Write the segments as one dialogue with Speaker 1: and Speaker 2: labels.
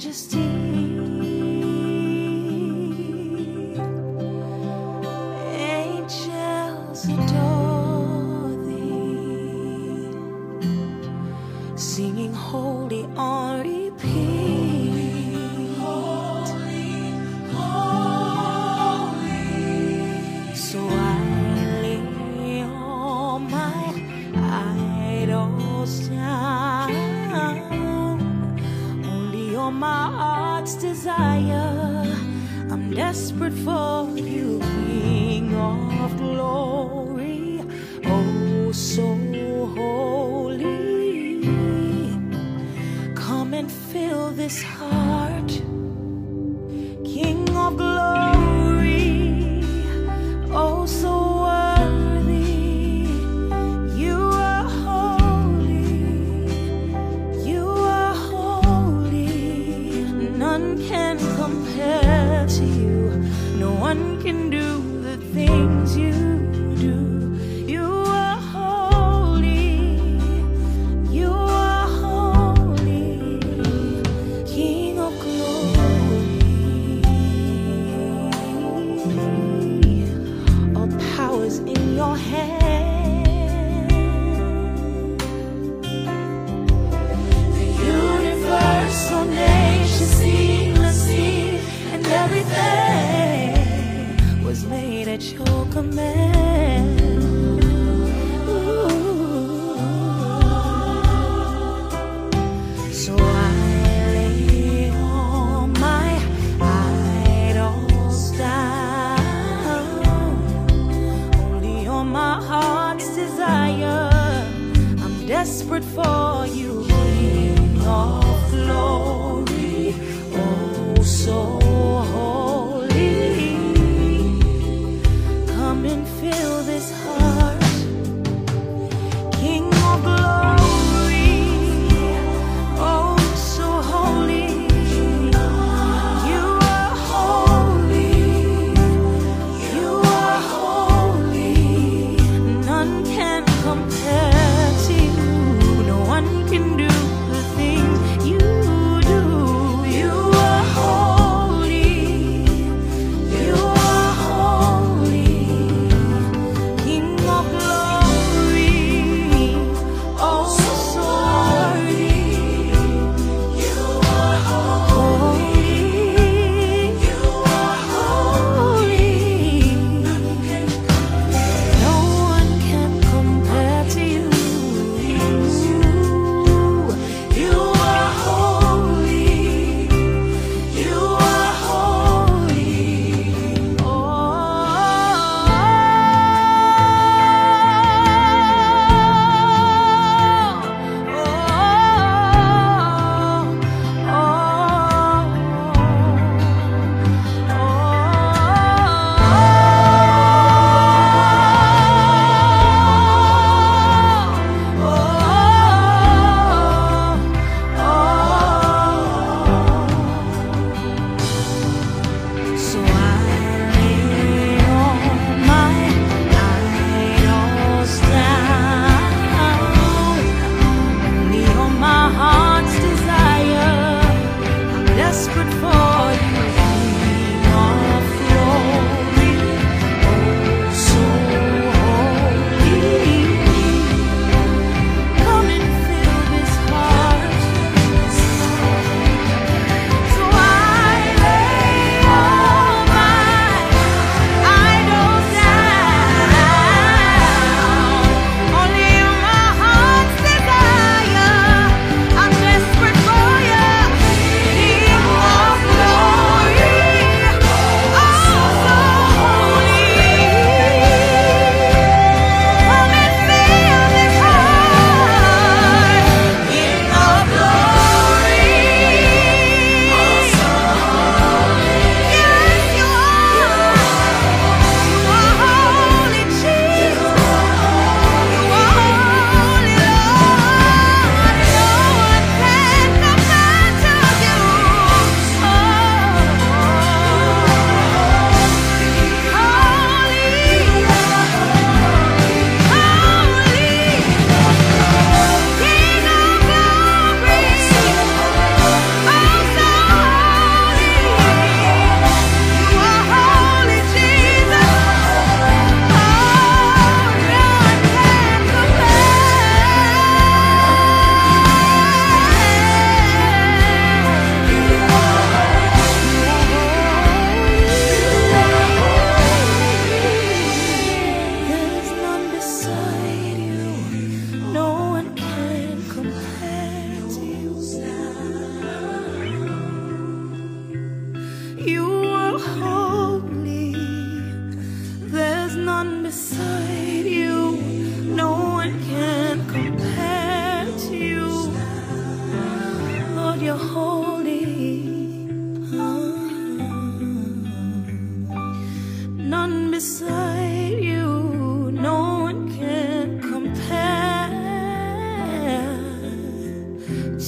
Speaker 1: Majesty. Angels adore thee, singing holy on repeat. Holy, holy. So I lay all my idols down, only on my heart's desire. I'm desperate for you, King of glory, oh so holy. Come and fill this heart, King of glory, oh so worthy. You are holy, you are holy. None can compare to you, no one can do the things you do. You are holy, you are holy, King of glory. All powers in your hand, the universe, all nations, sea, the sea, and everything was made at your command. Ooh. So I lay all my idols down, only on my heart's desire. I'm desperate for you, King of glory, oh so holy. Come and fill this heart, King of glory, oh so holy. You are holy, you are holy. None can compare to you, no one can do the things you do. You are holy.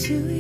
Speaker 1: to